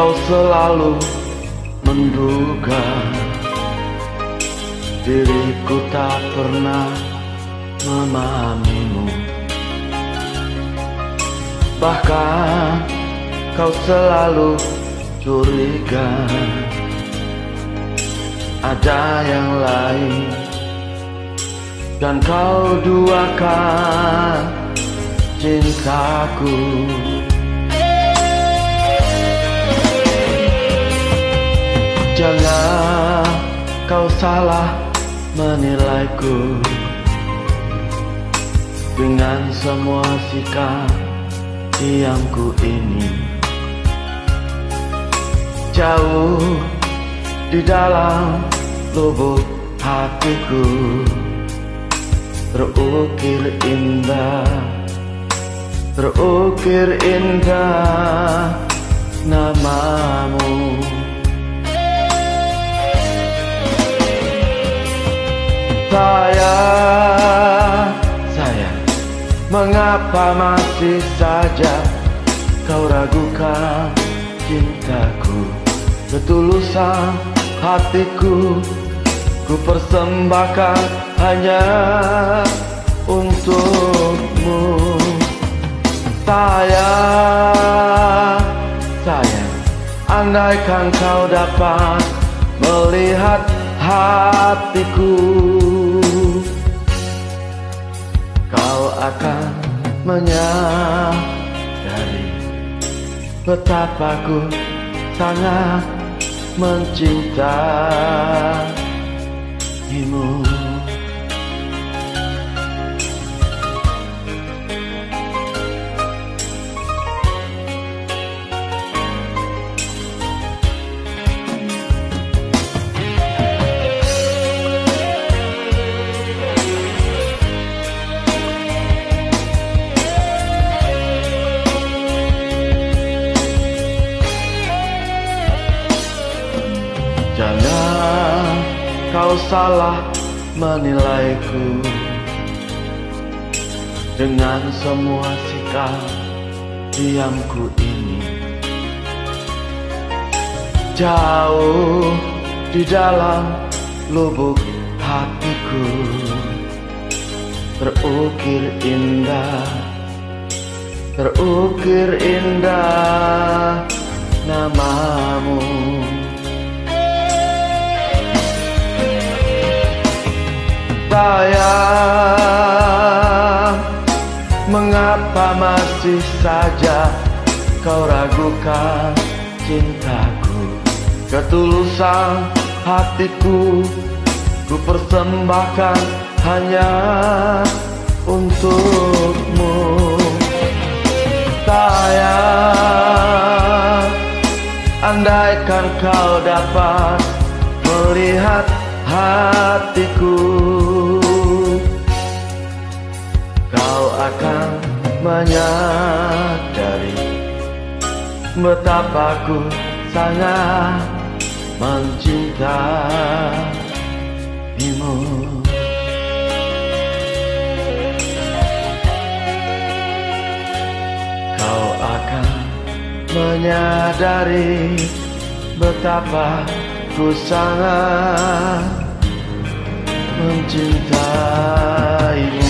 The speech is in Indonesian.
kau selalu menduga diriku tak pernah memahamimu. Bahkan kau selalu curiga ada yang lain, dan kau duakan cintaku. Jangan kau salah menilaiku dengan semua sikap diamku ini. Jauh di dalam lubuk hatiku terukir indah namamu. Sayang, mengapa masih saja kau ragukan cintaku? Ketulusan hatiku ku persembahkan hanya untukmu. Sayang, andaikan kau dapat melihat hatiku, kau akan menyadari betapa ku sangat mencintaimu. Jangan kau salah menilaiku dengan semua sikap diamku ini. Jauh di dalam lubuk hatiku terukir indah namamu. Sayang, mengapa masih saja kau ragukan cintaku? Ketulusan hatiku ku persembahkan hanya untukmu. Sayang, andaikan kau dapat melihat hatiku, kau akan menyadari betapa ku sangat mencintaimu. Kau akan menyadari betapa ku sangat mencintaimu.